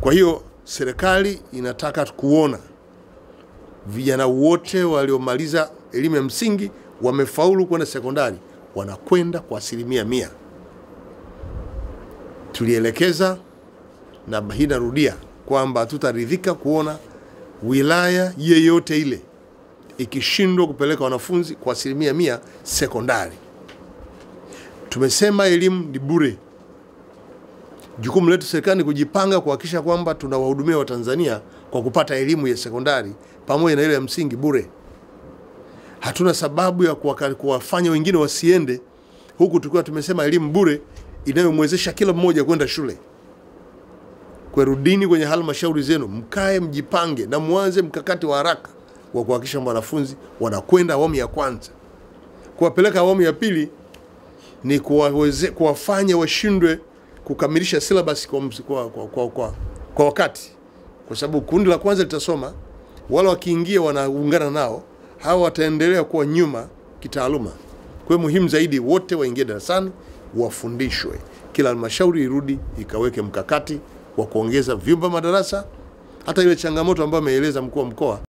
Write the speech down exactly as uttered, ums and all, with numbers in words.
Kwa hiyo serikali inataka kuona vijana wote waliomaliza elimu ya msingi wamefaulu kwenda sekondari wanakwenda kwa asilimia mia. Tulielekeza na hii narudia kwamba tutaridhika kuona wilaya yeyote ile ikishindwa kupeleka wanafunzi kwa asilimia mia sekondari. Tumesema elimu ni bure. Jukumu letu serikali ni kujipanga kuhakikisha kwamba tunawahudumia Watanzania kwa kupata elimu ya sekondari pamoja na ile ya msingi bure. Hatuna sababu ya kuwafanya wengine wasiende huku tukiwa tumesema elimu bure inayomwezesha kila mmoja kwenda shule. Kwa rudini kwenye halmashauri zenu, mkae mjipange na muanze mkakati wa haraka wa kuhakikisha wanafunzi wanakwenda awamu ya kwanza. Kuwapeleka awamu ya pili ni kuwaweze kuwafanya washindwe kukamilisha syllabus kwa, kwa, kwa, kwa, kwa, kwa wakati. Kwa sababu kundi la kwanza litasoma, wale wakiingia wanaungana nao, hawa wataendelea kuwa nyuma kitaaluma. Kwa hiyo muhimu zaidi wote waingie darasani wafundishwe. Kila halmashauri irudi ikaweke mkakati wa kuongeza vyumba madarasa, hata ile changamoto ambayo ameeleza mkuu wa mkoa